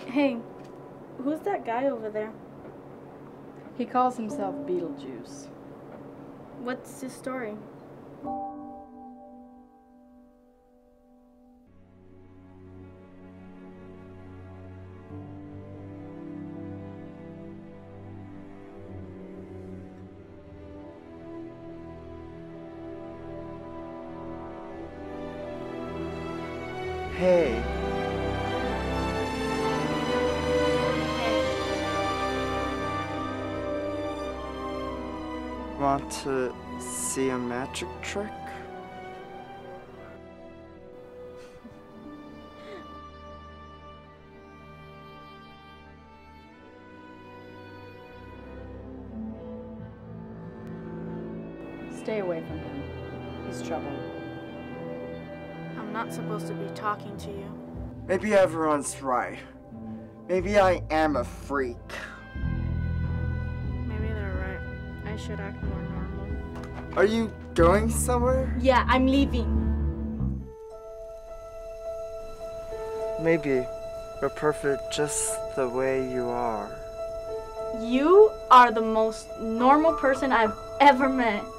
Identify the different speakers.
Speaker 1: Hey, who's that guy over there?
Speaker 2: He calls himself Beetlejuice.
Speaker 1: What's his story?
Speaker 3: Hey. Want to see a magic trick?
Speaker 2: Stay away from him. He's trouble.
Speaker 1: I'm not supposed to be talking to you.
Speaker 3: Maybe everyone's right. Maybe I am a freak.
Speaker 1: Maybe they're right. I should act more normal.
Speaker 3: Are you going somewhere?
Speaker 1: Yeah, I'm leaving.
Speaker 3: Maybe. You're perfect just the way you are.
Speaker 1: You are the most normal person I've ever met.